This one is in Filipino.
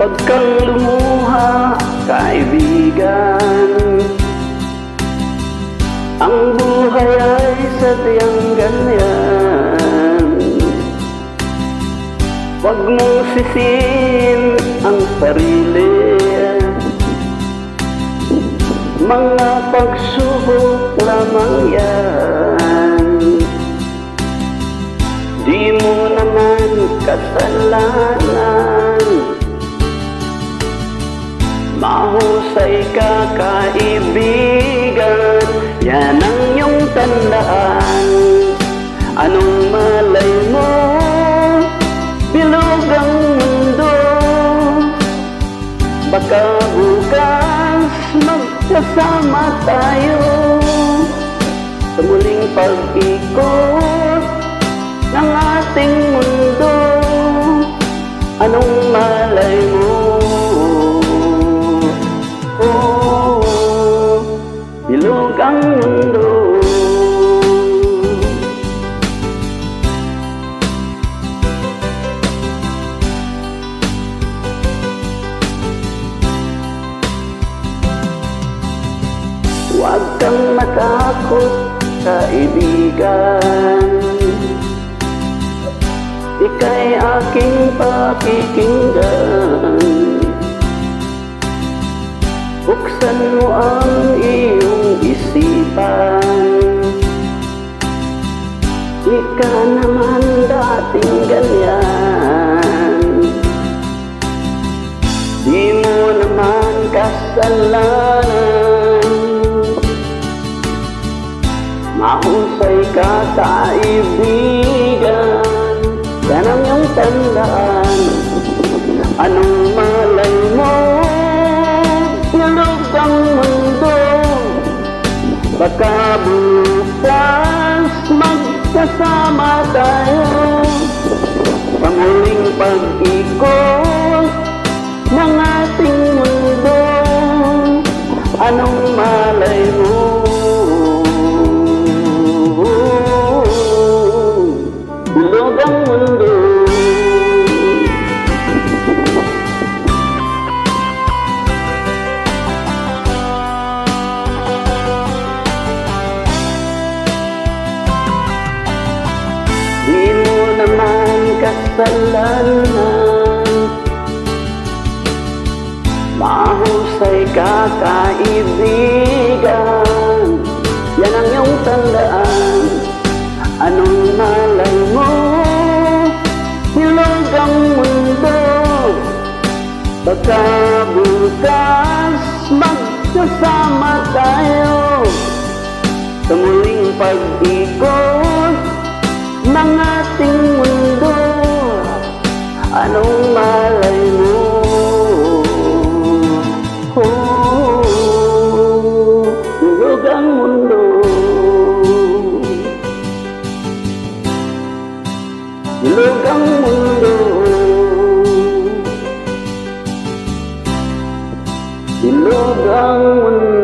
Huwag kang lumuha, kaibigan. Ang buhay ay sadyang ganyan. Huwag mong sisihin ang sarili. Mga pagsubok lamang yan. Di mo naman kasalanan. Mahusay ka, kaibigan. Yan ang iyong tandaan. Anong malay mo, bilog ang mundo. Baka bukas magkasama tayo sa muling pag-ikot ng ating mundo. Anong malay mo, bilog ang mundo. Huwag kang matakot, kaibigan. Ika'y aking pakikinggan. Buksan mo ang iyong isipan. Di ka naman dating ganyan. Di mo naman kasalanan. Mahusay ka, kaibigan. Yan ang iyong tandaan. Anong malay mo, bilog ang mundo. Baka bukas magkasama tayo sa muling pag-ikot ng ating mundo. Anong malay mo, bilog ang mundo. Di mo naman kasalanan. Mahusay ka, kaibigan. Yan ang iyong tandaan. Anong malay mo, bilog ang mundo. Baka bukas magkasama tayo sa muling pag-ikot ng ating mundo. Anong malay mo, bilog ang mundo. Bilog ang mundo. Bilog ang mundo.